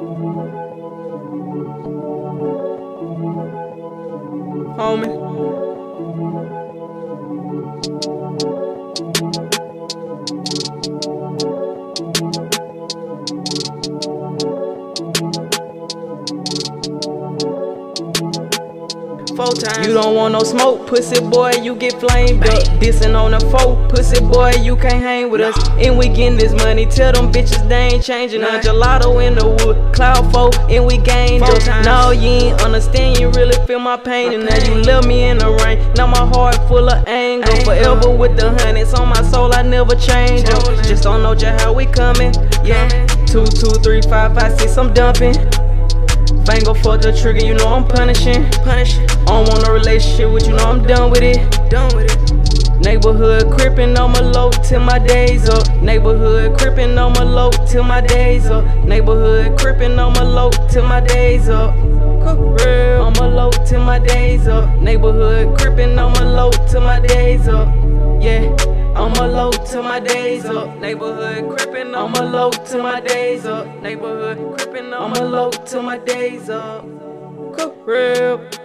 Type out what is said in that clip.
Homie. You don't want no smoke, pussy boy, you get flamed up. Dissing on the foe, pussy boy, you can't hang with us. And we getting this money, tell them bitches they ain't changing. Gelato in the wood, cloud folk, and we gained up. No, you ain't understand, you really feel my pain. And now you love me in the rain, now my heart full of anger. Forever with the hundreds on my soul, I never change up. Just don't know just how we coming, yeah. 2, 2, 3, 5, 5, 6, I'm dumping. Fango for the trigger, you know I'm punishing. I don't want a relationship with you, know I'm done with it. Neighborhood crippin' on my low till my days up. Neighborhood crippin' on my low till my days up. Neighborhood crippin' on my low till my days up. Real on my low till my days up. Neighborhood crippin' on my low till my days up. Yeah. On my low till my days up. Neighborhood crippin' on my low till my days up. Neighborhood crippin' on my low till my days up. Real.